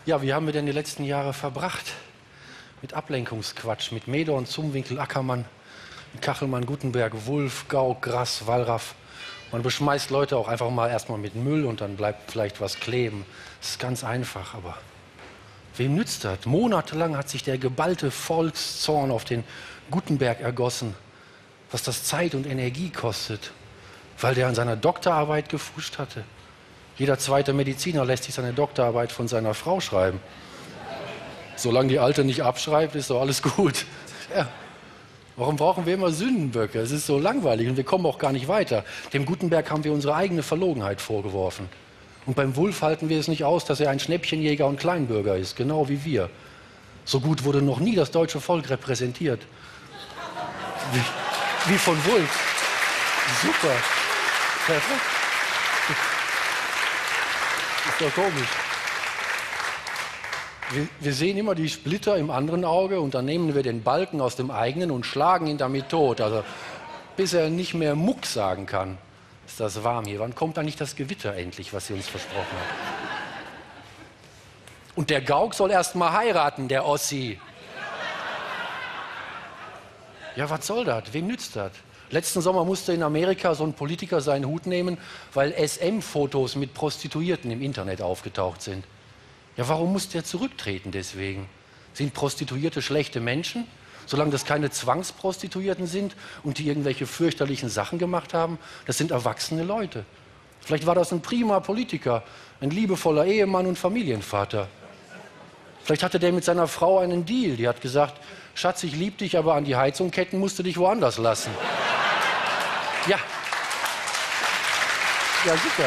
Ja, wie haben wir denn die letzten Jahre verbracht? Mit Ablenkungsquatsch, mit Medorn, Zumwinkel, Ackermann, Kachelmann, Gutenberg, Wulff, Gauck, Grass, Wallraff. Man beschmeißt Leute auch einfach mal erstmal mit Müll und dann bleibt vielleicht was kleben. Das ist ganz einfach, aber wem nützt das? Monatelang hat sich der geballte Volkszorn auf den Gutenberg ergossen, was das Zeit und Energie kostet, weil der an seiner Doktorarbeit gefuscht hatte. Jeder zweite Mediziner lässt sich seine Doktorarbeit von seiner Frau schreiben. Solange die Alte nicht abschreibt, ist doch alles gut. Ja. Warum brauchen wir immer Sündenböcke? Es ist so langweilig und wir kommen auch gar nicht weiter. Dem Gutenberg haben wir unsere eigene Verlogenheit vorgeworfen. Und beim Wulff halten wir es nicht aus, dass er ein Schnäppchenjäger und Kleinbürger ist, genau wie wir. So gut wurde noch nie das deutsche Volk repräsentiert. Wie von Wulff. Super. Perfekt. Ist doch komisch. Wir sehen immer die Splitter im anderen Auge und dann nehmen wir den Balken aus dem eigenen und schlagen ihn damit tot. Also, bis er nicht mehr Muck sagen kann, ist das warm hier. Wann kommt dann nicht das Gewitter endlich, was sie uns versprochen hat? Und der Gauck soll erst mal heiraten, der Ossi. Ja, was soll das? Wem nützt das? Letzten Sommer musste in Amerika so ein Politiker seinen Hut nehmen, weil SM-Fotos mit Prostituierten im Internet aufgetaucht sind. Ja, warum muss der zurücktreten deswegen? Sind Prostituierte schlechte Menschen? Solange das keine Zwangsprostituierten sind und die irgendwelche fürchterlichen Sachen gemacht haben, das sind erwachsene Leute. Vielleicht war das ein prima Politiker, ein liebevoller Ehemann und Familienvater. Vielleicht hatte der mit seiner Frau einen Deal. Die hat gesagt, Schatz, ich lieb dich, aber an die Heizung ketten musst du dich woanders lassen. Ja. Ja, super.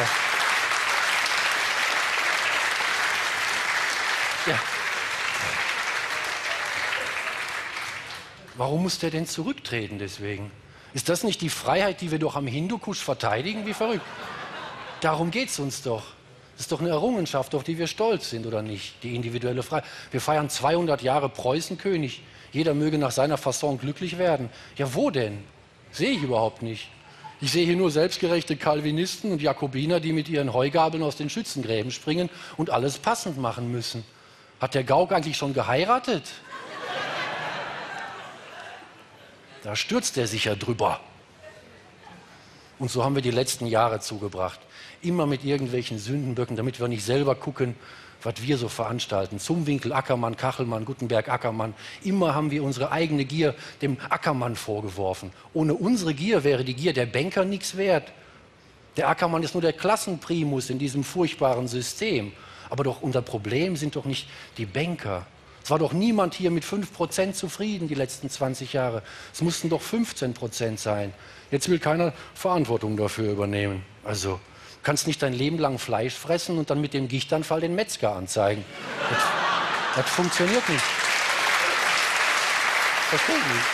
Ja. Warum muss der denn zurücktreten deswegen? Ist das nicht die Freiheit, die wir doch am Hindukusch verteidigen? Wie verrückt. Darum geht es uns doch. Das ist doch eine Errungenschaft, auf die wir stolz sind, oder nicht? Die individuelle Freiheit. Wir feiern 200 Jahre Preußenkönig. Jeder möge nach seiner Fasson glücklich werden. Ja, wo denn? Sehe ich überhaupt nicht. Ich sehe hier nur selbstgerechte Calvinisten und Jakobiner, die mit ihren Heugabeln aus den Schützengräben springen und alles passend machen müssen. Hat der Gauck eigentlich schon geheiratet? Da stürzt er sicher drüber. Und so haben wir die letzten Jahre zugebracht. Immer mit irgendwelchen Sündenböcken, damit wir nicht selber gucken, was wir so veranstalten. Zumwinkel, Ackermann, Kachelmann, Gutenberg, Ackermann. Immer haben wir unsere eigene Gier dem Ackermann vorgeworfen. Ohne unsere Gier wäre die Gier der Banker nichts wert. Der Ackermann ist nur der Klassenprimus in diesem furchtbaren System. Aber doch unser Problem sind doch nicht die Banker. Es war doch niemand hier mit 5% zufrieden die letzten 20 Jahre. Es mussten doch 15% sein. Jetzt will keiner Verantwortung dafür übernehmen. Also, du kannst nicht dein Leben lang Fleisch fressen und dann mit dem Gichtanfall den Metzger anzeigen. Das funktioniert nicht. Verstehe ich nicht.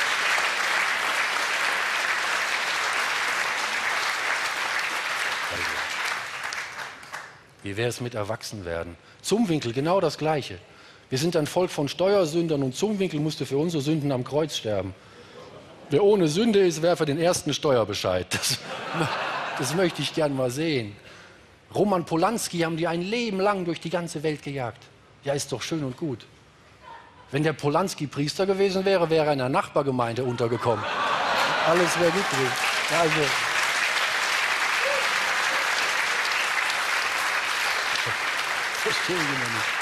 Wie wäre es mit Erwachsenwerden? Zumwinkel, genau das Gleiche. Wir sind ein Volk von Steuersündern und Zumwinkel musste für unsere Sünden am Kreuz sterben. Wer ohne Sünde ist, werfe den ersten Steuerbescheid. Das möchte ich gern mal sehen. Roman Polanski haben die ein Leben lang durch die ganze Welt gejagt. Ja, ist doch schön und gut. Wenn der Polanski Priester gewesen wäre, wäre er in einer Nachbargemeinde untergekommen. Alles wäre gut gewesen. Ja, also verstehen Sie noch nicht.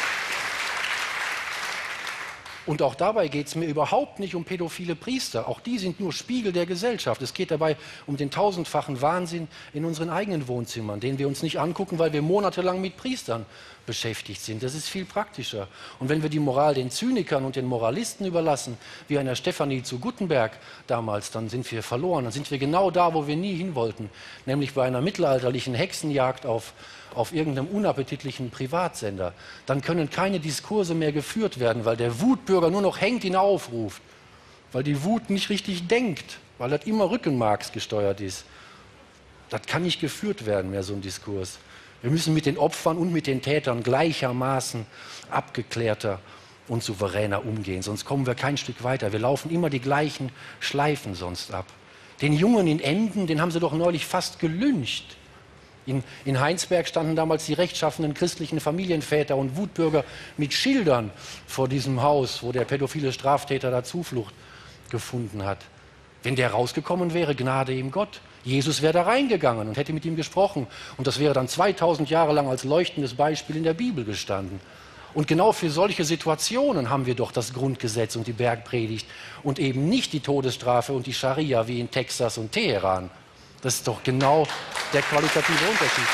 Und auch dabei geht es mir überhaupt nicht um pädophile Priester. Auch die sind nur Spiegel der Gesellschaft. Es geht dabei um den tausendfachen Wahnsinn in unseren eigenen Wohnzimmern, den wir uns nicht angucken, weil wir monatelang mit Priestern beschäftigt sind. Das ist viel praktischer. Und wenn wir die Moral den Zynikern und den Moralisten überlassen, wie einer Stefanie zu Gutenberg damals, dann sind wir verloren. Dann sind wir genau da, wo wir nie hin wollten, nämlich bei einer mittelalterlichen Hexenjagd auf irgendeinem unappetitlichen Privatsender. Dann können keine Diskurse mehr geführt werden, weil der Wutbürger nur noch hängt, ihn aufruft. Weil die Wut nicht richtig denkt, weil das immer rückenmarksgesteuert ist. Das kann nicht geführt werden mehr, so ein Diskurs. Wir müssen mit den Opfern und mit den Tätern gleichermaßen abgeklärter und souveräner umgehen, sonst kommen wir kein Stück weiter. Wir laufen immer die gleichen Schleifen sonst ab. Den Jungen in Emden, den haben sie doch neulich fast gelyncht. In Heinsberg standen damals die rechtschaffenen christlichen Familienväter und Wutbürger mit Schildern vor diesem Haus, wo der pädophile Straftäter da Zuflucht gefunden hat. Wenn der rausgekommen wäre, Gnade ihm Gott. Jesus wäre da reingegangen und hätte mit ihm gesprochen. Und das wäre dann 2000 Jahre lang als leuchtendes Beispiel in der Bibel gestanden. Und genau für solche Situationen haben wir doch das Grundgesetz und die Bergpredigt und eben nicht die Todesstrafe und die Scharia wie in Texas und Teheran. Das ist doch genau der qualitative Unterschied.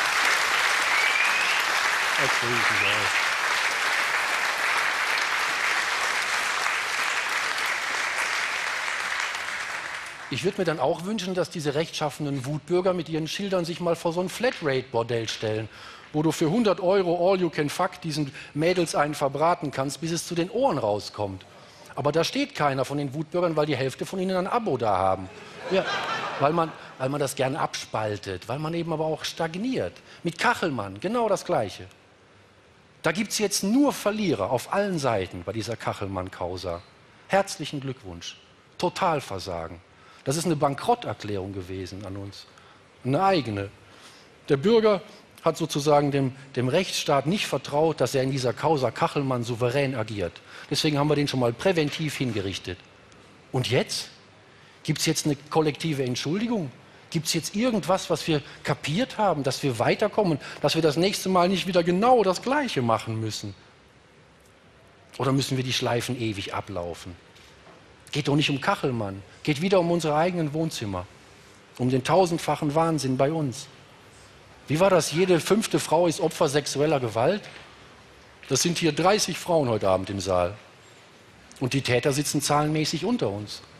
Ich würde mir dann auch wünschen, dass diese rechtschaffenen Wutbürger mit ihren Schildern sich mal vor so ein Flatrate-Bordell stellen, wo du für 100 € all you can fuck diesen Mädels einen verbraten kannst, bis es zu den Ohren rauskommt. Aber da steht keiner von den Wutbürgern, weil die Hälfte von ihnen ein Abo da haben. Ja, weil man das gerne abspaltet, weil man eben aber auch stagniert. Mit Kachelmann genau das Gleiche. Da gibt es jetzt nur Verlierer auf allen Seiten bei dieser Kachelmann-Causa. Herzlichen Glückwunsch. Totalversagen. Das ist eine Bankrotterklärung gewesen an uns. Eine eigene. Der Bürger hat sozusagen dem Rechtsstaat nicht vertraut, dass er in dieser Causa Kachelmann souverän agiert. Deswegen haben wir den schon mal präventiv hingerichtet. Und jetzt? Gibt es jetzt eine kollektive Entschuldigung? Gibt es jetzt irgendwas, was wir kapiert haben, dass wir weiterkommen, dass wir das nächste Mal nicht wieder genau das Gleiche machen müssen? Oder müssen wir die Schleifen ewig ablaufen? Geht doch nicht um Kachelmann, geht wieder um unsere eigenen Wohnzimmer, um den tausendfachen Wahnsinn bei uns. Wie war das? Jede 5. Frau ist Opfer sexueller Gewalt? Das sind hier 30 Frauen heute Abend im Saal. Und die Täter sitzen zahlenmäßig unter uns.